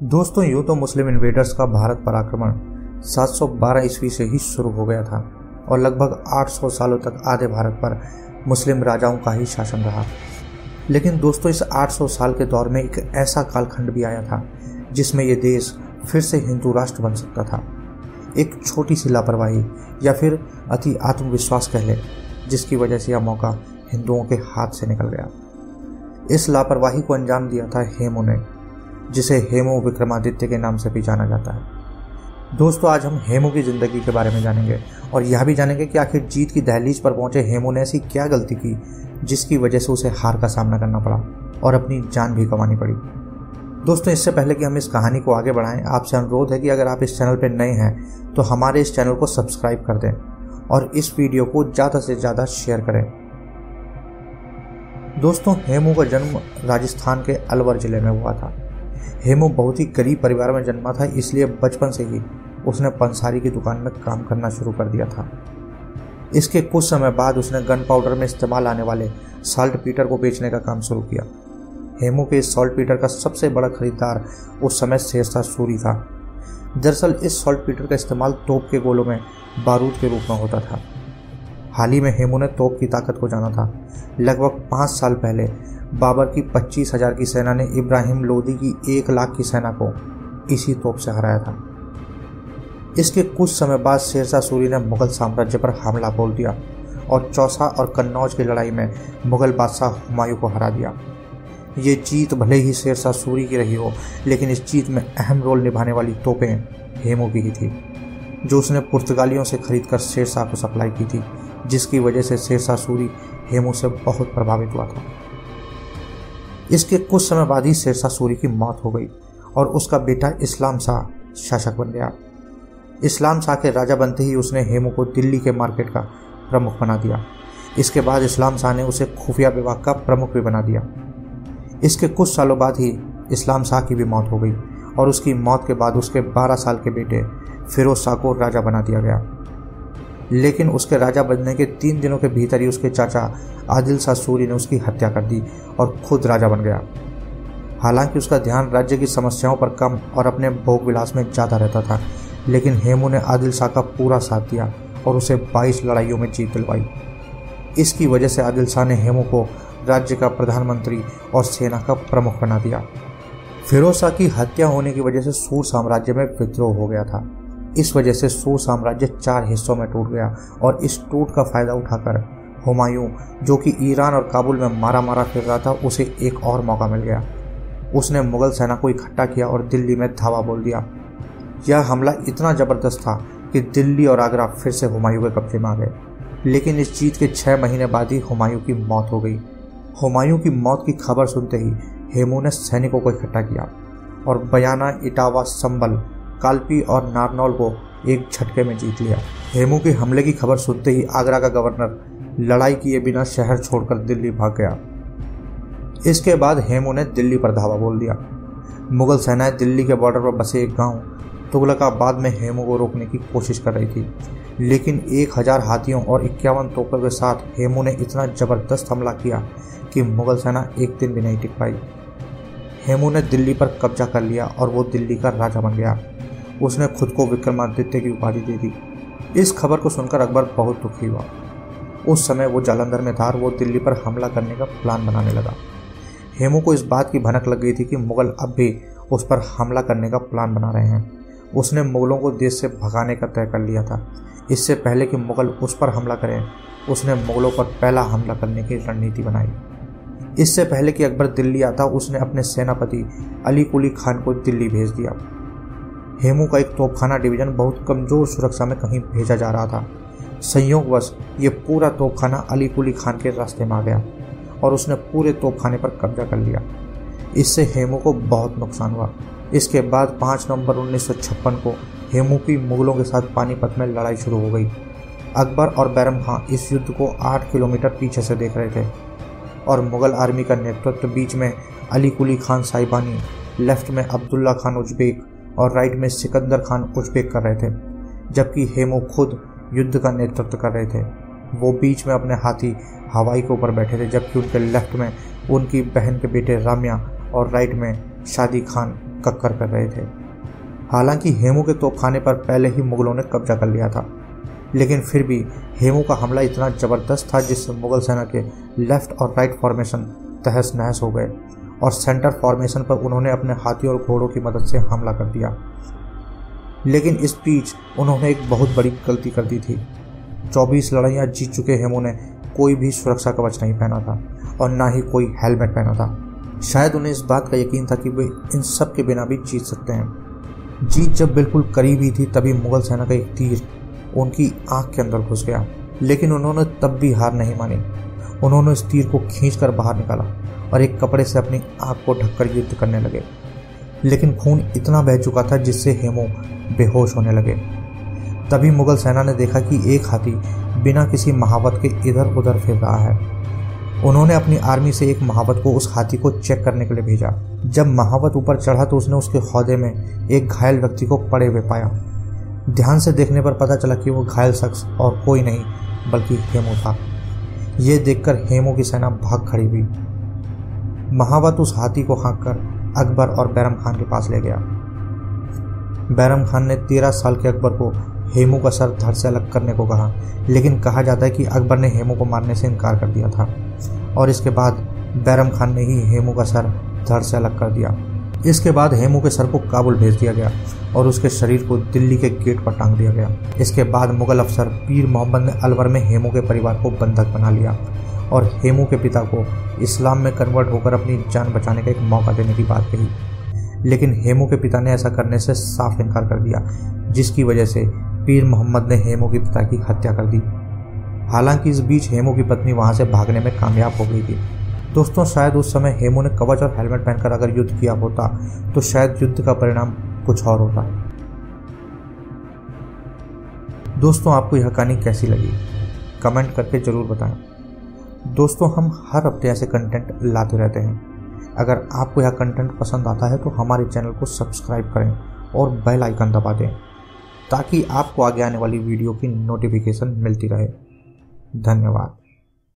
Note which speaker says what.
Speaker 1: दोस्तों, यूं तो मुस्लिम इन्वेडर्स का भारत पर आक्रमण 712 ईस्वी से ही शुरू हो गया था और लगभग 800 सालों तक आधे भारत पर मुस्लिम राजाओं का ही शासन रहा। लेकिन दोस्तों, इस 800 साल के दौर में एक ऐसा कालखंड भी आया था जिसमें यह देश फिर से हिंदू राष्ट्र बन सकता था। एक छोटी सी लापरवाही या फिर अति आत्मविश्वास कह ले, जिसकी वजह से यह मौका हिंदुओं के हाथ से निकल गया। इस लापरवाही को अंजाम दिया था हेमू ने, जिसे हेमू विक्रमादित्य के नाम से भी जाना जाता है। दोस्तों, आज हम हेमू की जिंदगी के बारे में जानेंगे और यह भी जानेंगे कि आखिर जीत की दहलीज पर पहुंचे हेमू ने ऐसी क्या गलती की जिसकी वजह से उसे हार का सामना करना पड़ा और अपनी जान भी गंवानी पड़ी। दोस्तों, इससे पहले कि हम इस कहानी को आगे बढ़ाएं, आपसे अनुरोध है कि अगर आप इस चैनल पर नए हैं तो हमारे इस चैनल को सब्सक्राइब कर दें और इस वीडियो को ज़्यादा से ज़्यादा शेयर करें। दोस्तों, हेमू का जन्म राजस्थान के अलवर जिले में हुआ था। हेमू बहुत ही गरीब परिवार में जन्मा था, इसलिए बचपन से ही उसने पंसारी की दुकान में काम करना शुरू कर दिया था। इसके कुछ समय बाद उसने गन पाउडर में इस्तेमाल आने वाले साल्ट पीटर को बेचने का काम शुरू किया। हेमू के इस सॉल्ट पीटर का सबसे बड़ा खरीदार उस समय शेरशाह सूरी था। दरअसल इस सॉल्ट पीटर का इस्तेमाल तोप के गोलों में बारूद के रूप में होता था। हाल ही में हेमू ने तोप की ताकत को जाना था। लगभग 5 साल पहले बाबर की 25,000 की सेना ने इब्राहिम लोदी की 1 लाख की सेना को इसी तोप से हराया था। इसके कुछ समय बाद शेरशाह सूरी ने मुगल साम्राज्य पर हमला बोल दिया और चौसा और कन्नौज की लड़ाई में मुगल बादशाह हुमायूं को हरा दिया। ये जीत भले ही शेरशाह सूरी की रही हो, लेकिन इस जीत में अहम रोल निभाने वाली तोपें हेमू की ही थी, जो उसने पुर्तगालियों से खरीदकर शेरशाह को सप्लाई की थी, जिसकी वजह से शेरशाह सूरी हेमू से बहुत प्रभावित हुआ था। इसके कुछ समय बाद ही शेरशाह सूरी की मौत हो गई और उसका बेटा इस्लाम शाह शासक बन गया। इस्लाम शाह के राजा बनते ही उसने हेमू को दिल्ली के मार्केट का प्रमुख बना दिया। इसके बाद इस्लाम शाह ने उसे खुफिया विभाग का प्रमुख भी बना दिया। इसके कुछ सालों बाद ही इस्लाम शाह की भी मौत हो गई और उसकी मौत के बाद उसके 12 साल के बेटे फिरोज शाह को राजा बना दिया गया। लेकिन उसके राजा बनने के 3 दिनों के भीतर ही उसके चाचा आदिल शाह सूरी ने उसकी हत्या कर दी और खुद राजा बन गया। हालांकि उसका ध्यान राज्य की समस्याओं पर कम और अपने भोग विलास में ज़्यादा रहता था, लेकिन हेमू ने आदिल शाह का पूरा साथ दिया और उसे 22 लड़ाइयों में जीत दिलवाई। इसकी वजह से आदिल शाह ने हेमू को राज्य का प्रधानमंत्री और सेना का प्रमुख बना दिया। फिरोज शाह की हत्या होने की वजह से सूर साम्राज्य में विद्रोह हो गया था। इस वजह से सूर साम्राज्य 4 हिस्सों में टूट गया और इस टूट का फायदा उठाकर हुमायूं, जो कि ईरान और काबुल में मारा फिर रहा था, उसे एक और मौका मिल गया। उसने मुगल सेना को इकट्ठा किया और दिल्ली में धावा बोल दिया। यह हमला इतना ज़बरदस्त था कि दिल्ली और आगरा फिर से हुमायूं के कब्जे में आ गए। लेकिन इस जीत के 6 महीने बाद ही हुमायूं की मौत हो गई। हुमायूं की मौत की खबर सुनते ही हेमू ने सैनिकों को इकट्ठा किया और बयाना, इटावा, संबल, कालपी और नारनौल को एक झटके में जीत लिया। हेमू के हमले की खबर सुनते ही आगरा का गवर्नर लड़ाई किए बिना शहर छोड़कर दिल्ली भाग गया। इसके बाद हेमू ने दिल्ली पर धावा बोल दिया। मुगल सेनाएं दिल्ली के बॉर्डर पर बसे एक गांव तुगलकाबाद में हेमू को रोकने की कोशिश कर रही थी, लेकिन 1000 हाथियों और 51 तोपों के साथ हेमू ने इतना ज़बरदस्त हमला किया कि मुगल सेना एक दिन भी नहीं टिक पाई। हेमू ने दिल्ली पर कब्जा कर लिया और वो दिल्ली का राजा बन गया। उसने खुद को विक्रमादित्य की उपाधि दे दी। इस खबर को सुनकर अकबर बहुत दुखी हुआ। उस समय वो जालंधर में था और वो दिल्ली पर हमला करने का प्लान बनाने लगा। हेमू को इस बात की भनक लग गई थी कि मुगल अब भी उस पर हमला करने का प्लान बना रहे हैं। उसने मुगलों को देश से भगाने का तय कर लिया था। इससे पहले कि मुगल उस पर हमला करें, उसने मुगलों पर पहला हमला करने की रणनीति बनाई। इससे पहले कि अकबर दिल्ली आता, उसने अपने सेनापति अली कुली खान को दिल्ली भेज दिया। हेमू का एक तोपखाना डिवीजन बहुत कमज़ोर सुरक्षा में कहीं भेजा जा रहा था। संयोगवश ये पूरा तोपखाना अली कुली खान के रास्ते में आ गया और उसने पूरे तोपखाने पर कब्जा कर लिया। इससे हेमू को बहुत नुकसान हुआ। इसके बाद 5 नवंबर 1956 को हेमू की मुगलों के साथ पानीपत में लड़ाई शुरू हो गई। अकबर और बैरम खां इस युद्ध को 8 किलोमीटर पीछे से देख रहे थे और मुगल आर्मी का नेतृत्व बीच में अली कुली खान साहिबानी, लेफ्ट में अब्दुल्ला खान उज्बेक और राइट में सिकंदर खान उज्बेक कर रहे थे, जबकि हेमू खुद युद्ध का नेतृत्व कर रहे थे। वो बीच में अपने हाथी हवाई के ऊपर बैठे थे, जबकि उनके लेफ्ट में उनकी बहन के बेटे राम्या और राइट में शादी खान कक्कर कर रहे थे। हालांकि हेमू के तोपखाने पर पहले ही मुगलों ने कब्जा कर लिया था, लेकिन फिर भी हेमू का हमला इतना ज़बरदस्त था जिससे मुगल सेना के लेफ्ट और राइट फॉर्मेशन तहस नहस हो गए और सेंटर फॉर्मेशन पर उन्होंने अपने हाथी और घोड़ों की मदद से हमला कर दिया। लेकिन इस बीच उन्होंने एक बहुत बड़ी गलती कर दी थी। 24 लड़ाइयाँ जीत चुके हेमू ने कोई भी सुरक्षा कवच नहीं पहना था और ना ही कोई हेलमेट पहना था। शायद उन्हें इस बात का यकीन था कि वे इन सब के बिना भी जीत सकते हैं। जीत जब बिल्कुल करीब ही थी तभी मुगल सेना का एक तीर उनकी आंख के अंदर घुस गया, लेकिन उन्होंने तब भी हार नहीं मानी। उन्होंने इस तीर को खींचकर बाहर निकाला और एक कपड़े से अपनी आंख को ढककर युद्ध करने लगे, लेकिन खून इतना बह चुका था जिससे हेमू बेहोश होने लगे। तभी मुगल सेना ने देखा कि एक हाथी बिना किसी महावत के इधर उधर फिर रहा है। उन्होंने अपनी आर्मी से एक महावत को उस हाथी को चेक करने के लिए भेजा। जब महावत ऊपर चढ़ा तो उसने उसके हौदे में एक घायल व्यक्ति को पड़े हुए पाया। ध्यान से देखने पर पता चला कि वो घायल शख्स और कोई नहीं बल्कि हेमू था। ये देखकर हेमू की सेना भाग खड़ी हुई। महावत उस हाथी को हाँककर अकबर और बैरम खान के पास ले गया। बैरम खान ने 13 साल के अकबर को हेमू का सर धड़ से अलग करने को कहा, लेकिन कहा जाता है कि अकबर ने हेमू को मारने से इनकार कर दिया था और इसके बाद बैरम खान ने ही हेमू का सर धड़ से अलग कर दिया। इसके बाद हेमू के सर को काबुल भेज दिया गया और उसके शरीर को दिल्ली के गेट पर टांग दिया गया। इसके बाद मुगल अफसर पीर मोहम्मद ने अलवर में हेमू के परिवार को बंधक बना लिया और हेमू के पिता को इस्लाम में कन्वर्ट होकर अपनी जान बचाने का एक मौका देने की बात कही, लेकिन हेमू के पिता ने ऐसा करने से साफ इनकार कर दिया, जिसकी वजह से पीर मोहम्मद ने हेमू के पिता की हत्या कर दी। हालांकि इस बीच हेमू की पत्नी वहां से भागने में कामयाब हो गई थी। दोस्तों, शायद उस समय हेमू ने कवच और हेलमेट पहनकर अगर युद्ध किया होता तो शायद युद्ध का परिणाम कुछ और होता। दोस्तों, आपको यह कहानी कैसी लगी कमेंट करके जरूर बताएं। दोस्तों, हम हर हफ्ते ऐसे कंटेंट लाते रहते हैं। अगर आपको यह कंटेंट पसंद आता है तो हमारे चैनल को सब्सक्राइब करें और बेल आइकन दबा दें ताकि आपको आगे आने वाली वीडियो की नोटिफिकेशन मिलती रहे। धन्यवाद।